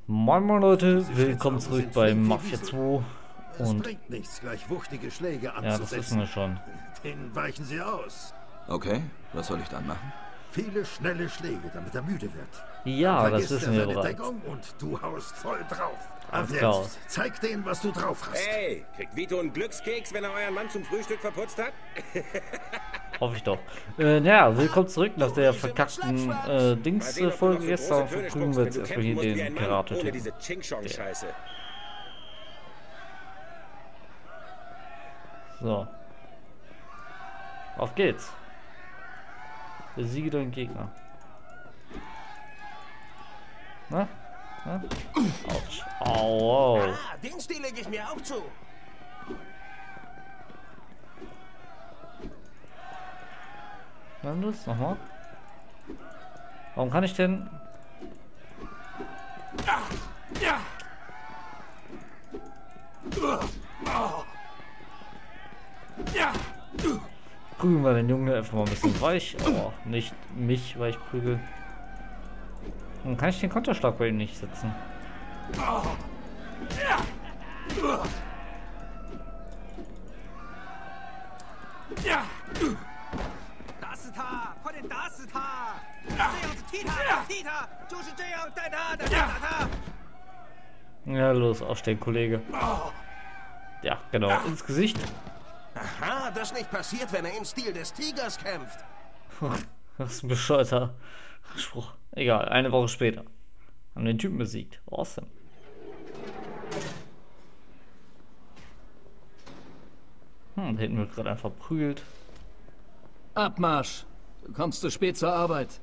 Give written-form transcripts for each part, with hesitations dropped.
Moin Moin Leute, willkommen zurück bei Mafia 2 Es bringt nichts, gleich wuchtige Schläge anzusetzen. Ja, das wissen wir schon. Den weichen sie aus. Okay, was soll ich dann machen? Viele schnelle Schläge, damit er müde wird. Ja, das wissen wir seine bereits. Deckung und du haust voll drauf. Alles Ab klar. jetzt, zeig denen, was du drauf hast. Hey, kriegt Vito einen Glückskeks, wenn er euren Mann zum Frühstück verputzt hat? Hoffe ich doch. Naja, willkommen zurück nach der verkackten Dings-Folge gestern. Verprügeln wir jetzt erstmal hier den Karate-Typen. Diese Ching-Chong-Scheiße. So. Auf geht's. Besiege deinen Gegner. Na? Na? Autsch. Au, au. Ah, den Stil lege ich mir auch zu. Dann das nochmal. Warum kann ich denn... Prügeln wir den Jungen einfach mal ein bisschen weich, aber nicht mich, weil ich prügel. Dann kann ich den Konterschlag bei ihm nicht setzen. Ja, los, aufstehen, Kollege. Ja, genau, ins Gesicht. Aha, das nicht passiert, wenn er im Stil des Tigers kämpft. Das ist ein bescheuerter Spruch. Egal, eine Woche später. Haben den Typen besiegt. Awesome. Da hinten wird gerade einfach verprügelt. Abmarsch! Du kommst zu spät zur Arbeit.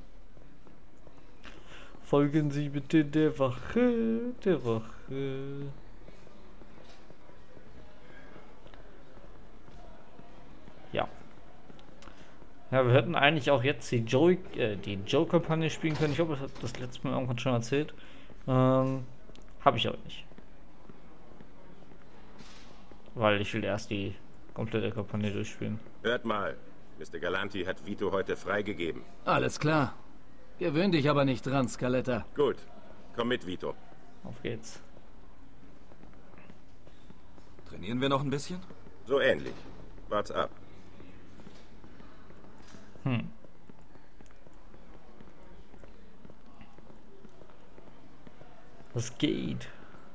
Folgen Sie bitte der Wache, der Wache. Ja. Ja, wir hätten eigentlich auch jetzt die Joe-Kampagne spielen können. Ich glaube, ich habe das letzte Mal irgendwann schon erzählt. Habe ich aber nicht. Weil ich will erst die komplette Kampagne durchspielen. Hört mal, Mr. Galanti hat Vito heute freigegeben. Alles klar. Gewöhn dich aber nicht dran, Scaletta. Gut, komm mit, Vito. Auf geht's. Trainieren wir noch ein bisschen? So ähnlich. Wart's ab. Was geht?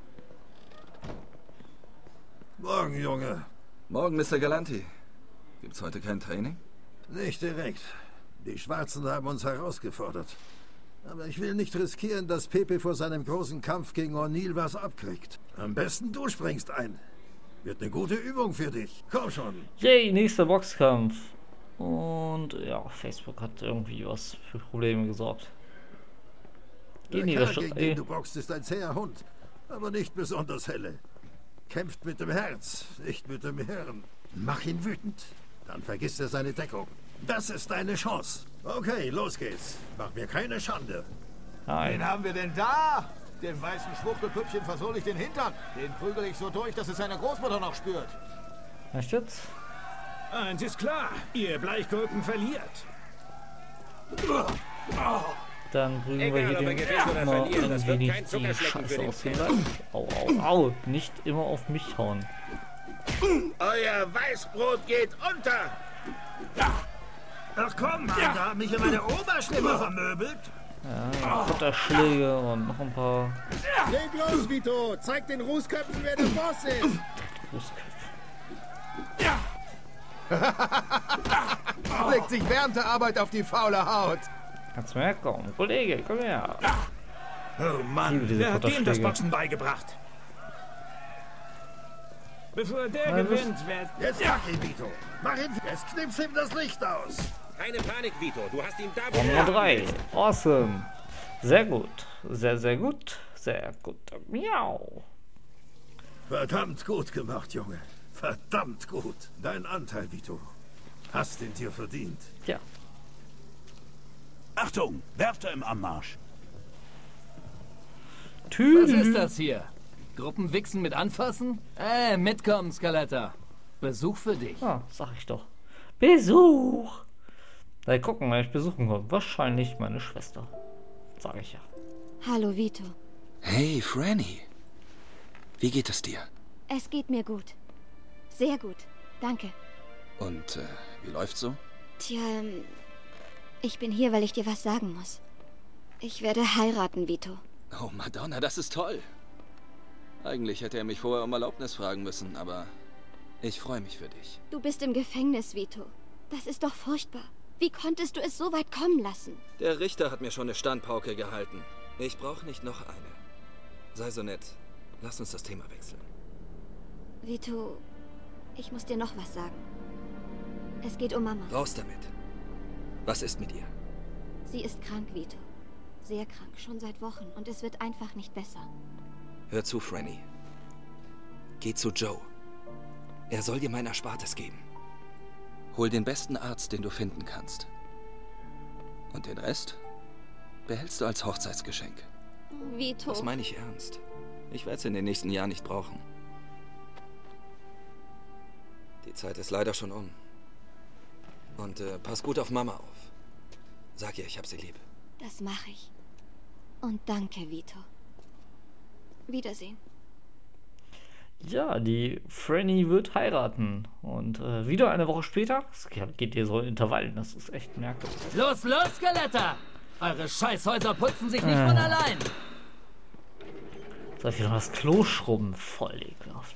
Morgen, Junge. Morgen, Mr. Galanti. Gibt's heute kein Training? Nicht direkt. Die Schwarzen haben uns herausgefordert. Aber ich will nicht riskieren, dass Pepe vor seinem großen Kampf gegen O'Neill was abkriegt. Am besten du springst ein. Wird eine gute Übung für dich. Komm schon. Yay, nächster Boxkampf. Und ja, Facebook hat irgendwie was für Probleme gesorgt. Der Kerl, gegen den du boxst, ist ein zäher Hund. Aber nicht besonders helle. Kämpft mit dem Herz, nicht mit dem Hirn. Mach ihn wütend. Dann vergisst er seine Deckung. Das ist deine Chance. Okay, los geht's. Mach mir keine Schande. Nein. Wen haben wir denn da? Dem weißen Schwuchtelpüppchen versohle ich den Hintern. Den prügel ich so durch, dass es seine Großmutter noch spürt. Echt jetzt? Eins ist klar, ihr Bleichgurken verliert. Dann prügeln wir hier Egal, ob er den gewinnt oder Gegner verliert, das ein wird wenig kein die Zuckerschlecken für Scheiße den aus dem Pferd. Leib. Au, au, au. Nicht immer auf mich hauen. Euer Weißbrot geht unter! Ach komm, Mann, da hat mich in meine Oberstimme vermöbelt. Ja, Futterschläge und noch ein paar Leg los, Vito! Zeig den Rußköpfen, wer der Boss ist! Fußköpfe. Legt sich während der Arbeit auf die faule Haut. Kannst du mir herkommen? Kollege, komm her. Oh liebe Mann, diese wer hat dem das Futterschläge. Boxen beigebracht? Bevor der Nein, das- gewinnt, wird... Jetzt mach ihn, Vito. Mach ihn. Jetzt knippst ihm das Licht aus. Keine Panik, Vito. Du hast ihn da Nummer 3. Awesome. Sehr gut. Sehr, sehr gut. Sehr gut. Miau. Verdammt gut gemacht, Junge. Verdammt gut. Dein Anteil, Vito. Hast den dir verdient. Ja. Achtung, Wärter im Anmarsch. Was ist das hier? Gruppenwichsen mit anfassen? Mitkommen, Scaletta. Besuch für dich. Ah, sag ich doch. Besuch. Na, gucken, wer ich besuchen komme. Wahrscheinlich meine Schwester. Sag ich ja. Hallo Vito. Hey, Franny. Wie geht es dir? Es geht mir gut. Sehr gut. Danke. Und wie läuft's so? Tja, ich bin hier, weil ich dir was sagen muss. Ich werde heiraten, Vito. Oh, Madonna, das ist toll. Eigentlich hätte er mich vorher um Erlaubnis fragen müssen, aber ich freue mich für dich. Du bist im Gefängnis, Vito. Das ist doch furchtbar. Wie konntest du es so weit kommen lassen? Der Richter hat mir schon eine Standpauke gehalten. Ich brauche nicht noch eine. Sei so nett. Lass uns das Thema wechseln. Vito, ich muss dir noch was sagen. Es geht um Mama. Raus damit. Was ist mit ihr? Sie ist krank, Vito. Sehr krank, schon seit Wochen. Und es wird einfach nicht besser. Hör zu, Franny. Geh zu Joe. Er soll dir mein Erspartes geben. Hol den besten Arzt, den du finden kannst. Und den Rest behältst du als Hochzeitsgeschenk. Vito. Das meine ich ernst. Ich werde es in den nächsten Jahren nicht brauchen. Die Zeit ist leider schon um. Und pass gut auf Mama auf. Sag ihr, ich hab sie lieb. Das mache ich. Und danke, Vito. Wiedersehen. Ja, die Franny wird heiraten. Und wieder eine Woche später, das geht hier so in Intervallen, das ist echt merkwürdig. Los, los, Skelette! Eure Scheißhäuser putzen sich nicht von allein. Soll ich wieder das Klo schrubben? Voll ekelhaft.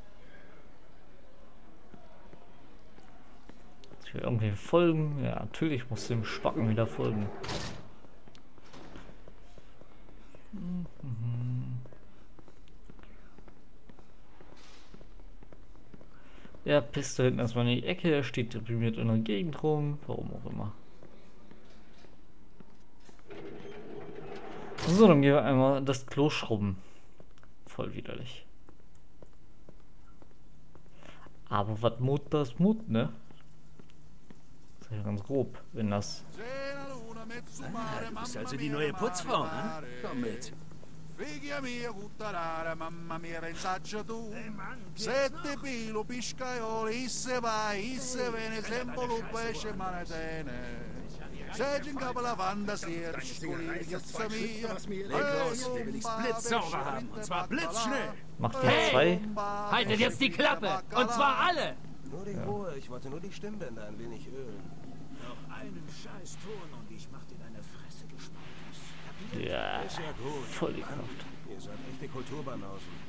Ich will irgendwie folgen. Ja, natürlich muss dem Spacken wieder folgen. Er pisst da hinten erstmal in die Ecke, er steht deprimiert in der Gegend rum, warum auch immer. So, dann gehen wir einmal das Klo schrubben. Voll widerlich. Aber was Mut, das Mut, ne? Das ist ja ganz grob, wenn das... Du bist also die neue Putzfrau, ne? Komm mit. Figlia mia cuttarara, mamma mia pensaccia tu. Sette pilo piscaioli, isse vai, isse viene, sempre lupo esce manetene. Sei in capo la fantasia, riscolizza mia. Los, der will ich's blitzsauber haben, und zwar blitzschnell. Macht ihr zwei? Haltet jetzt die Klappe! Und zwar alle! Nur die Ruhe, ich wollte nur die Stimmbänder ein wenig ölen. Noch einen scheiß Ton und ich mach dir deine Fresse, du Schmackes. Ja, Ist ja gut. voll die Kraft. Ihr seid echte Kulturbanausen.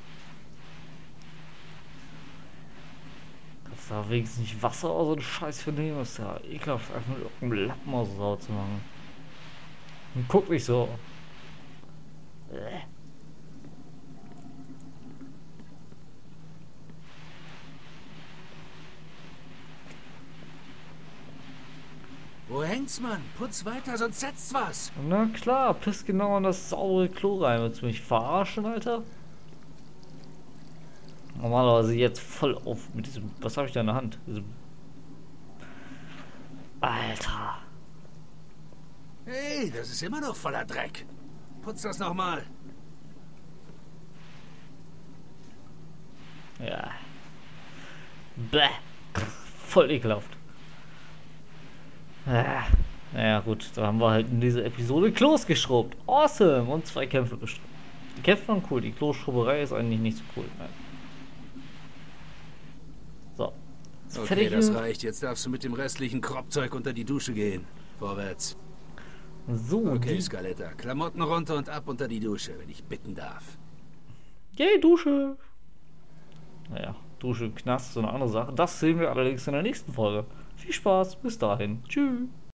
Kannst du da wenigstens nicht Wasser oder so einen Scheiß für nehmen? Das ist ja ekelhaft, einfach nur irgendeinen Lappen aus der Sau zu machen. Und guck nicht so. Wo hängt's, Mann? Putz weiter, sonst setzt was. Na klar, piss genau in das saure Klo rein. Willst du mich verarschen, Alter? Normalerweise jetzt voll auf mit diesem... Was habe ich da in der Hand? Diesem... Alter. Hey, das ist immer noch voller Dreck. Putz das nochmal. Ja. Bäh. Voll ekelhaft. Naja gut, da haben wir halt in dieser Episode Klos geschrubbt. Awesome! Und 2 Kämpfe bestritten. Die Kämpfe waren cool, die Kloschrubberei ist eigentlich nicht so cool. Nein. So. Okay, fertig. das reicht. Jetzt darfst du mit dem restlichen Kropfzeug unter die Dusche gehen. Vorwärts. So, Okay, die... Skeletta. Klamotten runter und ab unter die Dusche, wenn ich bitten darf. Yay, Dusche! Naja, Dusche im Knast ist so eine andere Sache. Das sehen wir allerdings in der nächsten Folge. Viel Spaß, bis dahin. Tschüss.